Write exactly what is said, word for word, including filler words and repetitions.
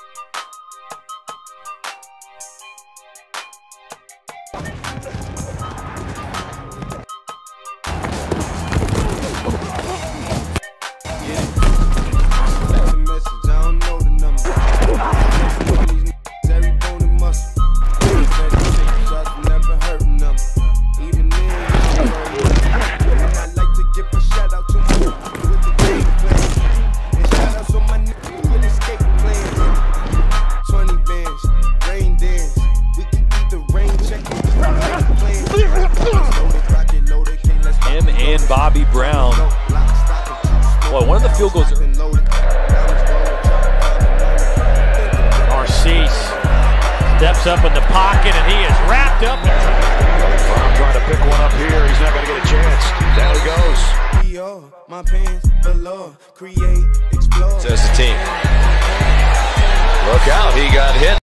Bobby Brown. Boy, one of the field goals. Narcisse steps up in the pocket and he is wrapped up. I'm trying to pick one up here. He's not going to get a chance. Down he goes. Says the team. Look out, he got hit.